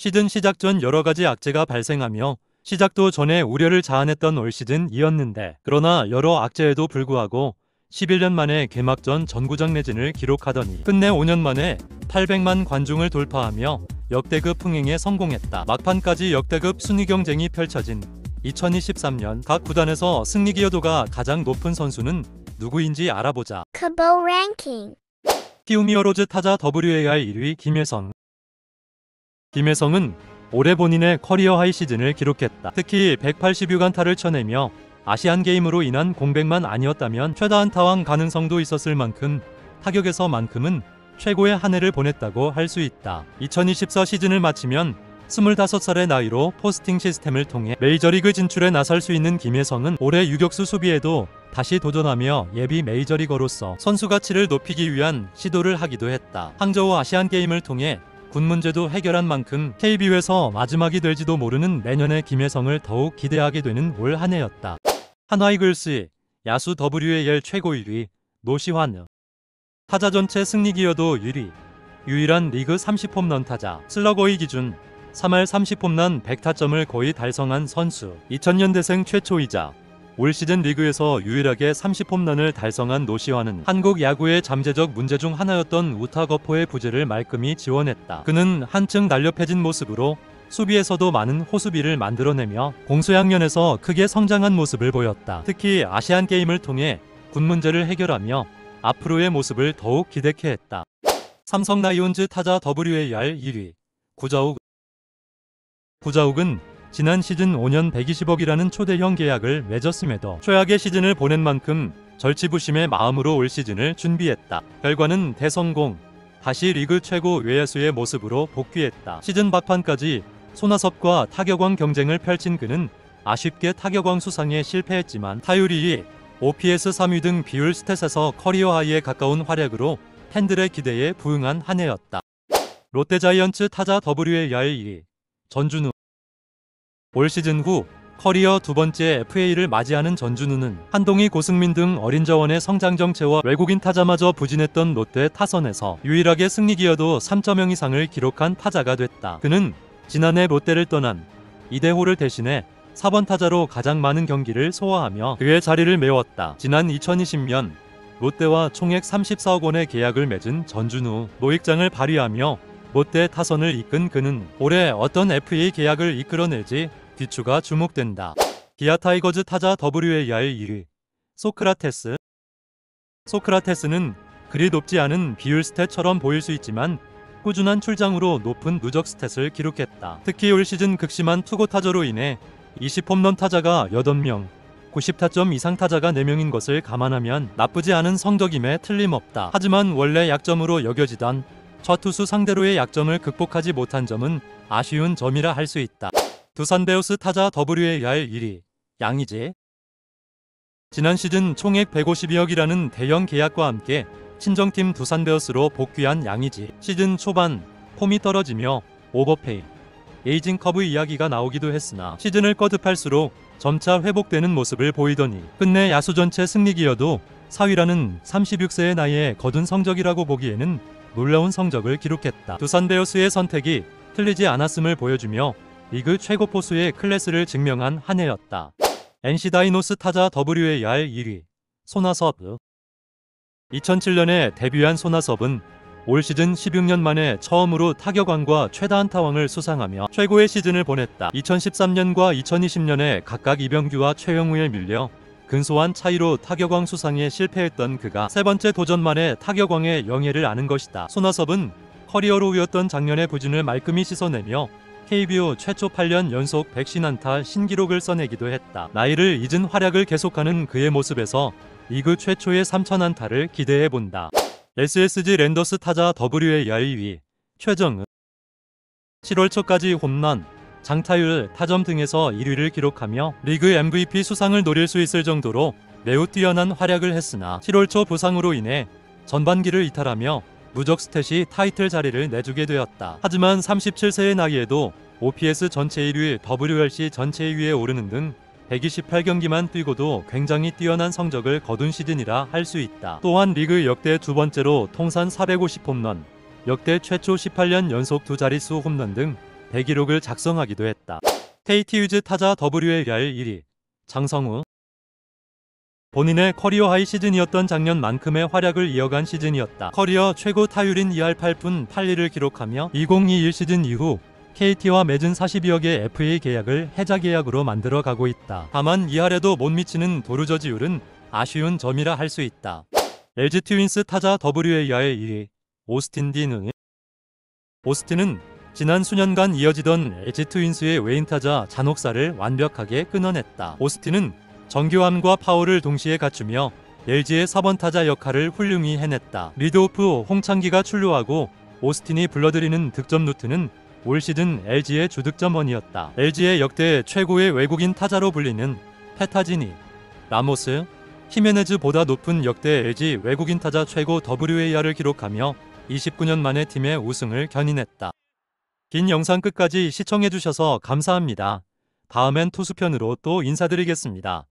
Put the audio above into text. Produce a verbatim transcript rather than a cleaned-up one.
시즌 시작 전 여러 가지 악재가 발생하며 시작도 전에 우려를 자아냈던 올 시즌이었는데, 그러나 여러 악재에도 불구하고 십일 년 만에 개막전 전구장 매진을 기록하더니 끝내 오 년 만에 팔백만 관중을 돌파하며 역대급 흥행에 성공했다. 막판까지 역대급 순위 경쟁이 펼쳐진 이천이십삼 년 각 구단에서 승리 기여도가 가장 높은 선수는 누구인지 알아보자. Kubo ranking. 키움 히어로즈 타자 더블유에이알 일 위 김혜성. 김혜성은 올해 본인의 커리어 하이 시즌을 기록했다. 특히 백팔십 유관타를 쳐내며 아시안게임으로 인한 공백만 아니었다면 최다 안타왕 가능성도 있었을 만큼 타격에서만큼은 최고의 한 해를 보냈다고 할 수 있다. 이천이십사 시즌을 마치면 스물다섯 살의 나이로 포스팅 시스템을 통해 메이저리그 진출에 나설 수 있는 김혜성은 올해 유격수 수비에도 다시 도전하며 예비 메이저리거로서 선수 가치를 높이기 위한 시도를 하기도 했다. 항저우 아시안게임을 통해 군 문제도 해결한 만큼 케이비오에서 마지막이 될지도 모르는 내년의 김혜성을 더욱 기대하게 되는 올 한 해였다. 한화이글스 야수 더블유에이알 최고 일 위 노시환. 타자 전체 승리 기여도 일 위, 유일한 리그 삼십 홈런 타자, 슬러거의 기준 삼 할 삼십 홈런 백 타점을 거의 달성한 선수, 이천 년대생 최초이자 올 시즌 리그에서 유일하게 삼십 홈런을 달성한 노시환은 한국 야구의 잠재적 문제 중 하나였던 우타 거포의 부재를 말끔히 지원했다. 그는 한층 날렵해진 모습으로 수비에서도 많은 호수비를 만들어내며 공수양면에서 크게 성장한 모습을 보였다. 특히 아시안게임을 통해 군 문제를 해결하며 앞으로의 모습을 더욱 기대케 했다. 삼성 라이온즈 타자 더블유에이알 일 위 구자욱. 구자욱은 지난 시즌 오 년 백이십억이라는 초대형 계약을 맺었음에도 최악의 시즌을 보낸 만큼 절치부심의 마음으로 올 시즌을 준비했다. 결과는 대성공, 다시 리그 최고 외야수의 모습으로 복귀했다. 시즌 막판까지 손아섭과 타격왕 경쟁을 펼친 그는 아쉽게 타격왕 수상에 실패했지만 타율 이 위, 오피에스 삼 위 등 비율 스탯에서 커리어 하이에 가까운 활약으로 팬들의 기대에 부응한 한 해였다. 롯데자이언츠 타자 더블유에이알 일 위 전준우. 올 시즌 후 커리어 두 번째 에프에이를 맞이하는 전준우는 한동희, 고승민 등 어린 자원의 성장 정체와 외국인 타자마저 부진했던 롯데 타선에서 유일하게 승리 기여도 삼 점 영 이상을 기록한 타자가 됐다. 그는 지난해 롯데를 떠난 이대호를 대신해 사 번 타자로 가장 많은 경기를 소화하며 그의 자리를 메웠다. 지난 이천이십 년 롯데와 총액 삼십사억 원의 계약을 맺은 전준우, 노익장을 발휘하며 롯데 타선을 이끈 그는 올해 어떤 에프에이 계약을 이끌어낼지 귀추가 주목된다. 기아 타이거즈 타자 더블유에이알 일 위 소크라테스. 소크라테스는 그리 높지 않은 비율 스탯처럼 보일 수 있지만 꾸준한 출장으로 높은 누적 스탯을 기록했다. 특히 올 시즌 극심한 투고 타저로 인해 이십 홈런 타자가 여덟 명, 구십 타점 이상 타자가 네 명인 것을 감안하면 나쁘지 않은 성적임에 틀림없다. 하지만 원래 약점으로 여겨지던 첫 투수 상대로의 약점을 극복하지 못한 점은 아쉬운 점이라 할 수 있다. 두산 베어스 타자 더블유에이알 일 위 양의지. 지난 시즌 총액 백오십이억이라는 대형 계약과 함께 친정팀 두산 베어스로 복귀한 양의지. 시즌 초반 폼이 떨어지며 오버페이, 에이징 커브 이야기가 나오기도 했으나 시즌을 거듭할수록 점차 회복되는 모습을 보이더니 끝내 야수 전체 승리 기여도 사 위라는 삼십육 세의 나이에 거둔 성적이라고 보기에는 놀라운 성적을 기록했다. 두산 베어스의 선택이 틀리지 않았음을 보여주며 리그 최고 포수의 클래스를 증명한 한 해였다. 엔씨 다이노스 타자 더블유에이알 일 위 손아섭. 이천칠 년에 데뷔한 손아섭은 올 시즌 십육 년 만에 처음으로 타격왕과 최다 안타왕을 수상하며 최고의 시즌을 보냈다. 이천십삼 년과 이천이십 년에 각각 이병규와 최영우에 밀려 근소한 차이로 타격왕 수상에 실패했던 그가 세 번째 도전 만에 타격왕의 영예를 아는 것이다. 손아섭은 커리어 로우였던 작년의 부진을 말끔히 씻어내며 케이비오 최초 팔 년 연속 백오십 안타 신기록을 써내기도 했다. 나이를 잊은 활약을 계속하는 그의 모습에서 리그 최초의 삼천 안타를 기대해본다. 에스에스지 랜더스 타자 더블유에이알 이 위 최정은. 칠월 초까지 홈런, 장타율, 타점 등에서 일 위를 기록하며 리그 엠브이피 수상을 노릴 수 있을 정도로 매우 뛰어난 활약을 했으나 칠월 초 부상으로 인해 전반기를 이탈하며 누적 스탯이 타이틀 자리를 내주게 되었다. 하지만 삼십칠 세의 나이에도 오피에스 전체 일 위, 더블유알씨 전체 이 위에 오르는 등 백이십팔 경기만 뛰고도 굉장히 뛰어난 성적을 거둔 시즌이라 할 수 있다. 또한 리그 역대 두 번째로 통산 사백오십 홈런, 역대 최초 십팔 년 연속 두 자릿수 홈런 등 대기록을 작성하기도 했다. 케이티 위즈 타자 더블유에이알 일 위 장성우. 본인의 커리어 하이 시즌이었던 작년만큼의 활약을 이어간 시즌이었다. 커리어 최고 타율인 이 할 팔 푼 팔 리를 기록하며 이천이십일 시즌 이후 케이티와 맺은 사십이억의 에프에이 계약을 해자 계약으로 만들어가고 있다. 다만 이 할에도 못 미치는 도루저지율은 아쉬운 점이라 할 수 있다. 엘지 트윈스 타자 더블유에이알 일 위 오스틴 딘. 오스틴은 지난 수년간 이어지던 엘지 트윈스의 외인 타자 잔혹사를 완벽하게 끊어냈다. 오스틴은 정교함과 파워를 동시에 갖추며 엘지의 사 번 타자 역할을 훌륭히 해냈다. 리드오프 홍창기가 출루하고 오스틴이 불러들이는 득점 루트는 올 시즌 엘지의 주득점원이었다. 엘지의 역대 최고의 외국인 타자로 불리는 페타지니, 라모스, 히메네즈보다 높은 역대 엘지 외국인 타자 최고 더블유에이알을 기록하며 이십구 년 만에 팀의 우승을 견인했다. 긴 영상 끝까지 시청해주셔서 감사합니다. 다음엔 투수편으로 또 인사드리겠습니다.